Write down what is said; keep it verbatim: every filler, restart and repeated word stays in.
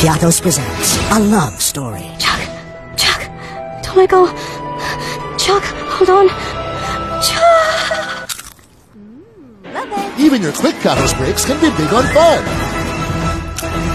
Piattos presents a love story. Chuck, Chuck, don't let go. Chuck, hold on. Chuck! Even your quick Piattos breaks can be big on fun.